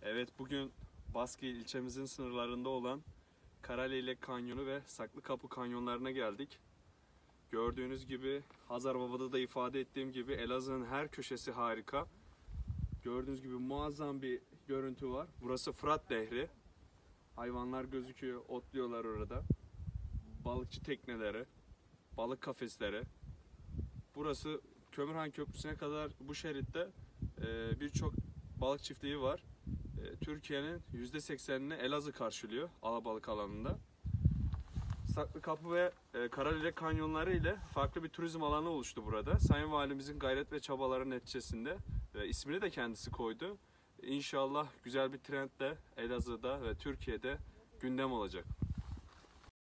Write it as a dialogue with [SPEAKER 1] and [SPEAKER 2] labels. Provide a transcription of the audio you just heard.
[SPEAKER 1] Evet, bugün Baskil ilçemizin sınırlarında olan Karaleylek Kanyonu ve Saklıkapı Kanyonlarına geldik. Gördüğünüz gibi, Hazarbaba'da da ifade ettiğim gibi Elazığ'ın her köşesi harika. Gördüğünüz gibi muazzam bir görüntü var. Burası Fırat Nehri. Hayvanlar gözüküyor, otluyorlar orada. Balıkçı tekneleri, balık kafesleri. Burası Kömürhan Köprüsü'ne kadar bu şeritte birçok balık çiftliği var. Türkiye'nin %80'ini Elazığ karşılıyor alabalık alanında. Saklıkapı ve Karaleylek kanyonları ile farklı bir turizm alanı oluştu burada. Sayın Valimizin gayret ve çabaları neticesinde ismini de kendisi koydu. İnşallah güzel bir trend de Elazığ'da ve Türkiye'de gündem olacak.